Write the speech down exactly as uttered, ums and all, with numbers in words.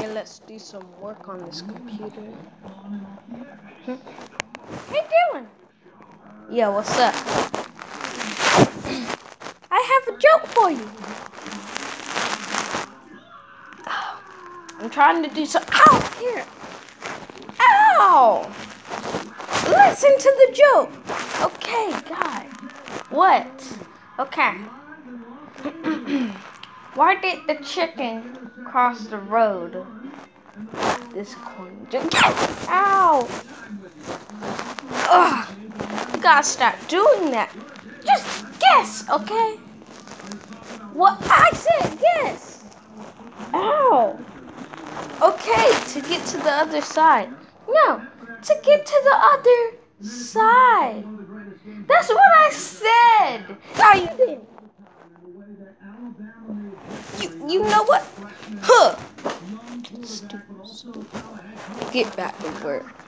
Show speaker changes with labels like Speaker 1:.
Speaker 1: Okay, let's do some work on this computer. Hmm? Hey, Dylan. Yeah, what's up? I have a joke for you. I'm trying to do some. Ow! Here. Ow! Listen to the joke. Okay, God. What? Okay. Why did the chicken cross the road? This corn. Ow! Ugh! You gotta stop doing that. Just guess, okay? What I said, guess. Ow! Okay, to get to the other side. No, to get to the other side. That's what I said. No, you didn't. You, you know what? Huh. Stupid, stupid. Get back to work.